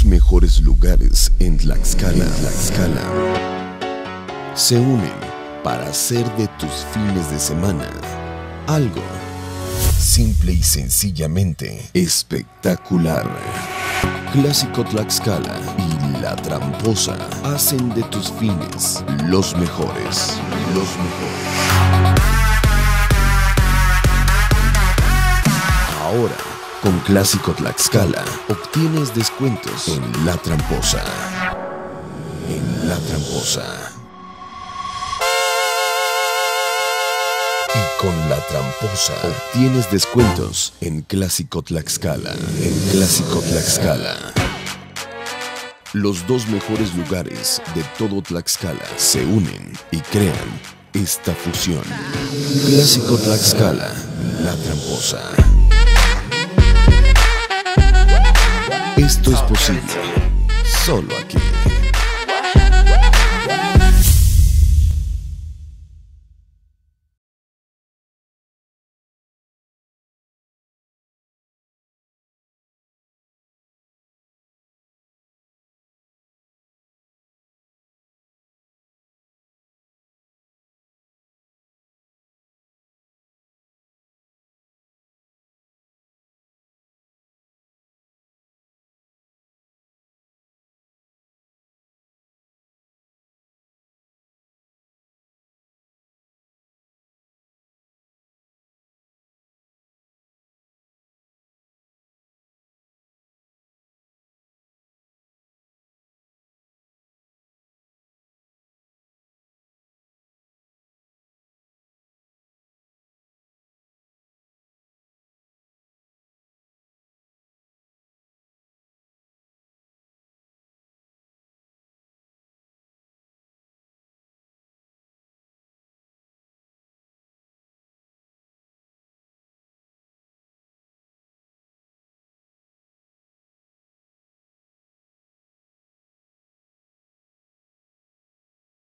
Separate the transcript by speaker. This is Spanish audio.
Speaker 1: mejores lugares en Tlaxcala, se unen para hacer de tus fines de semana algo simple y sencillamente espectacular. Clásico Tlaxcala y La Tramposa hacen de tus fines los mejores. Ahora, con Clásico Tlaxcala, obtienes descuentos en La Tramposa. Y con La Tramposa, obtienes descuentos en Clásico Tlaxcala. Los dos mejores lugares de todo Tlaxcala se unen y crean esta fusión. Clásico Tlaxcala, La Tramposa. Esto es posible solo aquí.